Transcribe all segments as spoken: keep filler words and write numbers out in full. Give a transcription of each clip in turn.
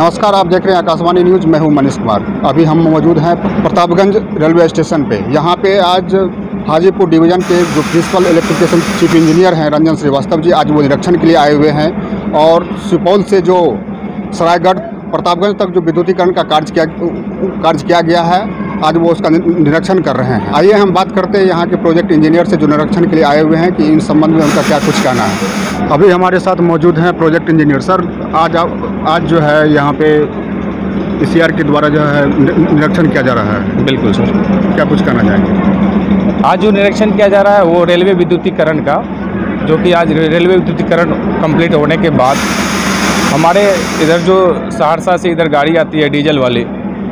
नमस्कार, आप देख रहे हैं आकाशवाणी न्यूज़। मैं हूं मनीष कुमार। अभी हम मौजूद हैं प्रतापगंज रेलवे स्टेशन पे। यहां पे आज हाजीपुर डिवीज़न के जो प्रिंसिपल इलेक्ट्रिफिकेशन चीफ इंजीनियर हैं रंजन श्रीवास्तव जी, आज वो निरीक्षण के लिए आए हुए हैं। और सुपौल से जो सरायगढ़ प्रतापगंज तक जो विद्युतीकरण का कार्य किया कार्य किया गया है, आज वो उसका निरीक्षण कर रहे हैं। आइए हम बात करते हैं यहाँ के प्रोजेक्ट इंजीनियर से जो निरीक्षण के लिए आए हुए हैं कि इन संबंध में उनका क्या कुछ कहना है। अभी हमारे साथ मौजूद हैं प्रोजेक्ट इंजीनियर। सर, आज आज जो है यहाँ पे ईसीआर के द्वारा जो है निरीक्षण किया जा रहा है। बिल्कुल सर, क्या कुछ कहना चाहेंगे? आज जो निरीक्षण किया जा रहा है वो रेलवे विद्युतीकरण का, जो कि आज रेलवे विद्युतीकरण कंप्लीट होने के बाद हमारे इधर जो सहरसा से इधर गाड़ी आती है डीजल वाली,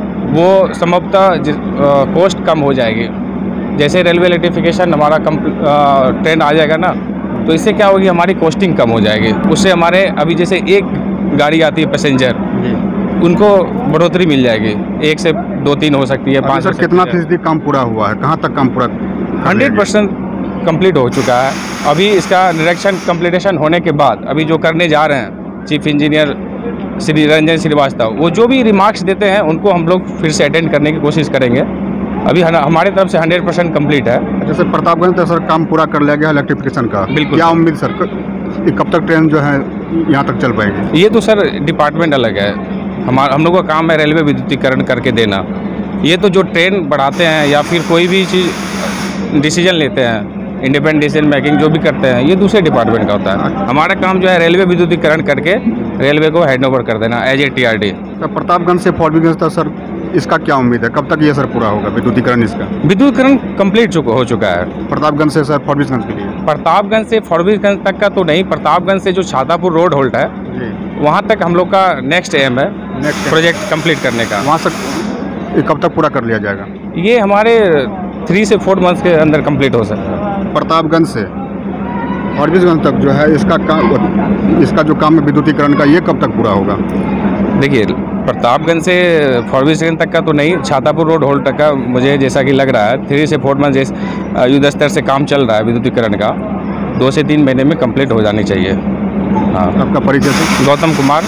वो संभवतः कॉस्ट कम हो जाएगी। जैसे रेलवे इलेक्ट्रिफिकेशन हमारा कम ट्रेंड आ जाएगा ना, तो इससे क्या होगी, हमारी कॉस्टिंग कम हो जाएगी। उससे हमारे अभी जैसे एक गाड़ी आती है पैसेंजर, उनको बढ़ोतरी मिल जाएगी। एक से दो तीन हो सकती है, पाँच। सर, कितना फीसदी काम पूरा हुआ है? कहाँ तक काम पूरा? हंड्रेड परसेंट कम्प्लीट हो चुका है। अभी इसका निरीक्षण कम्प्लीटेशन होने के बाद अभी जो करने जा रहे हैं चीफ इंजीनियर श्री रंजन श्रीवास्तव, वो जो भी रिमार्क्स देते हैं उनको हम लोग फिर से अटेंड करने की कोशिश करेंगे। अभी हमारे तरफ से हंड्रेड परसेंट कम्प्लीट है। जैसे प्रतापगंज तक सर काम पूरा कर लिया गया इलेक्ट्रिफिकेशन का, बिल्कुल। क्या उम्मीद सर, कब तक ट्रेन जो है यहाँ तक चल पाएगी? ये तो सर डिपार्टमेंट अलग है, हमारा हम लोग का काम है रेलवे विद्युतीकरण करके देना। ये तो जो ट्रेन बढ़ाते हैं या फिर कोई भी चीज़ डिसीजन लेते हैं, इंडिपेंडेंट डिसीजन मेकिंग जो भी करते हैं, ये दूसरे डिपार्टमेंट का होता है। हमारा काम जो है रेलवे विद्युतीकरण करके रेलवे को हैंड ओवर कर देना as a T R D. तो प्रतापगंज से फॉरबिगंज तक सर इसका क्या उम्मीद है, कब तक ये सर पूरा होगा विद्युतीकरण? इसका विद्युतीकरण कंप्लीट चुका हो चुका है। प्रतापगंज से सर फॉरबिगंज के लिए? प्रतापगंज से फॉरबिगंज तक का तो नहीं, प्रतापगंज से जो छातापुर रोड होल्ट है वहाँ तक हम लोग का नेक्स्ट एम है नेक्स्ट प्रोजेक्ट कंप्लीट करने का। वहाँ से कब तक पूरा कर लिया जाएगा? ये हमारे थ्री से फोर मंथ्स के अंदर कंप्लीट हो सकता है। प्रतापगंज से फॉरबिगंज तक जो है इसका काम इसका जो काम है विद्युतीकरण का, ये कब तक पूरा होगा? देखिए, प्रतापगंज से फॉरबिगंज तक का तो नहीं, छातापुर रोड होल्ट तक का मुझे जैसा कि लग रहा है थ्री से फोर मंथ जैसे युद्ध स्तर से काम चल रहा है विद्युतीकरण का, दो से तीन महीने में कंप्लीट हो जानी चाहिए। हाँ। आपका परिचय से? गौतम कुमार,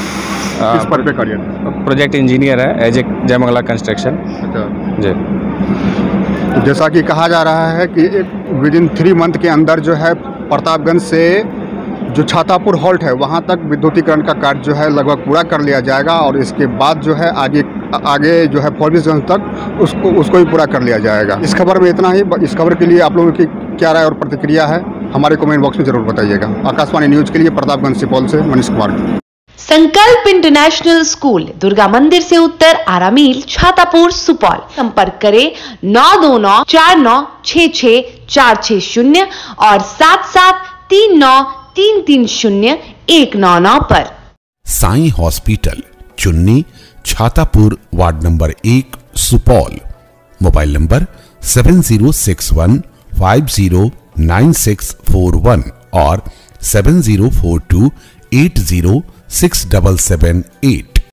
किस पद पे कार्य? प्रोजेक्ट इंजीनियर है एज ए जयमंगला कंस्ट्रक्शन। अच्छा जी। जैसा कि कहा जा रहा है कि विद इन थ्री मंथ के अंदर जो है प्रतापगंज से जो छातापुर हॉल्ट है वहाँ तक विद्युतीकरण का कार्य जो है लगभग पूरा कर लिया जाएगा, और इसके बाद जो है आगे आगे जो है फॉरबिगंज तक उसको उसको भी पूरा कर लिया जाएगा। इस खबर में इतना ही। इस खबर के लिए आप लोगों की क्या राय और प्रतिक्रिया है, हमारे कमेंट बॉक्स में जरूर बताइएगा। आकाशवाणी न्यूज़ के लिए प्रतापगंज सुपौल से मनीष कुमार। संकल्प इंटरनेशनल स्कूल, दुर्गा मंदिर से उत्तर, आरामील, छातापुर, सुपौल। संपर्क करें नौ दो नौ चार नौ छः छः चार छः शून्य और सात सात तीन नौ तीन तीन शून्य एक नौ नौ पर। साईं हॉस्पिटल, चुन्नी, छातापुर, वार्ड नंबर एक, Supaul. Mobile number seven zero six one five zero nine six four one और seven zero four two eight zero six double seven eight.